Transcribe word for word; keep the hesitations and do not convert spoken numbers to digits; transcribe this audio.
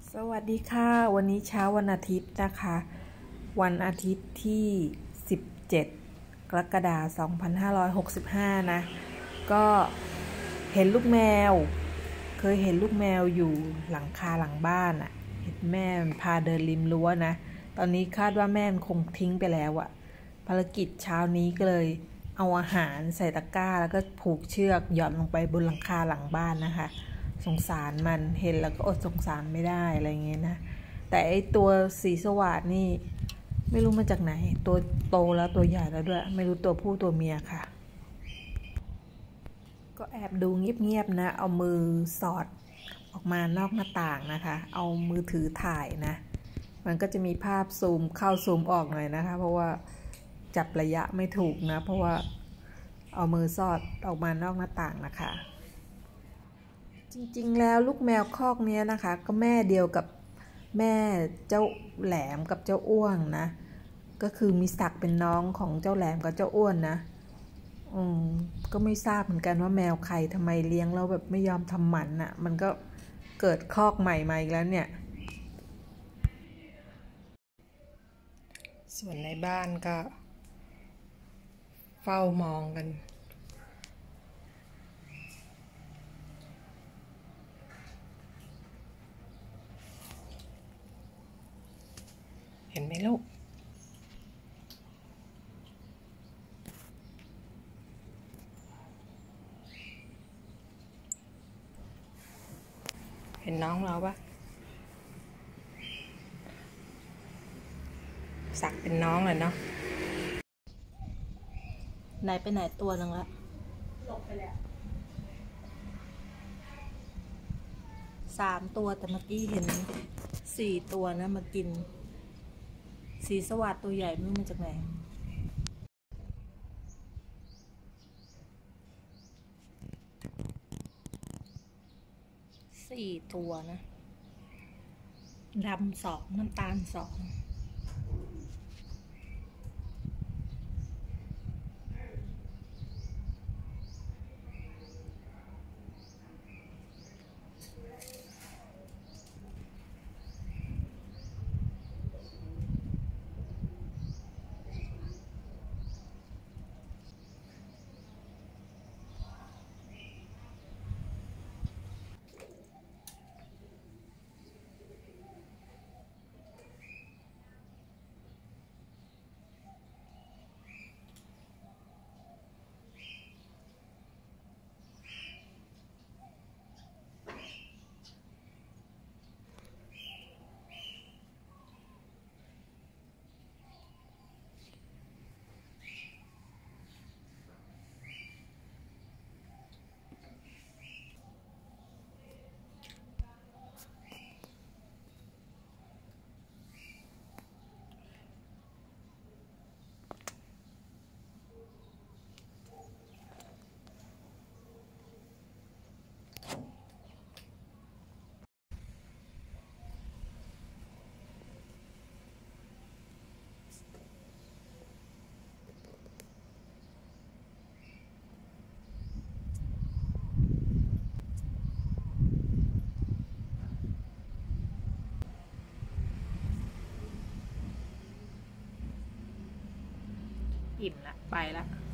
สวัสดีค่ะวันนี้เช้าวันอาทิตย์นะคะวันอาทิตย์ที่สิบเจ็ดกรกฎาคมสองพันห้าร้อยหกสิบห้านะก็เห็นลูกแมวเคยเห็นลูกแมวอยู่หลังคาหลังบ้านอ่ะเห็นแม่พาเดินริมรั้วนะตอนนี้คาดว่าแม่คงทิ้งไปแล้วอ่ะภารกิจเช้านี้ก็เลยเอาอาหารใส่ตะกร้าแล้วก็ผูกเชือกหย่อนลงไปบนหลังคาหลังบ้านนะคะสงสารมันเห็นแล้วก็อดสงสารไม่ได้อะไรเงี้ยนะแต่ไอตัวสีสวัสดนี่ไม่รู้มาจากไหนตัวโตแล้วตัวใหญ่แล้วด้วยไม่รู้ตัวผู้ตัวเมียค่ะก็แอบดูเงียบๆนะเอามือสอดออกมานอกหน้าต่างนะคะเอามือถือถ่ายนะมันก็จะมีภาพซูมเข้าซูมออกหน่อยนะคะเพราะว่าจับระยะไม่ถูกนะเพราะว่าเอามือสอดออกมานอกหน้าต่างนะคะจริงๆแล้วลูกแมวคอกนี้นะคะก็แม่เดียวกับแม่เจ้าแหลมกับเจ้าอ้วนนะก็คือมีศักดิ์เป็นน้องของเจ้าแหลมกับเจ้าอ้วนนะอืมก็ไม่ทราบเหมือนกันว่าแมวใครทำไมเลี้ยงแล้วแบบไม่ยอมทำหมันอ่ะมันก็เกิดคอกใหม่มาอีกแล้วเนี่ยส่วนในบ้านก็เฝ้ามองกันเห็นไหมลูกเห็นน้องเราปะสักเป็นน้องเลยเนาะไหนไปไหนตัวนึงละหลบไปแล้วสามตัวแต่เมื่อกี้เห็นสี่ตัวนะมากินสีสวัสดตัวใหญ่ไม่รู้มาจากไหนสี่ตัวนะดำสองน้ำตาลสองอิ่มละไปละ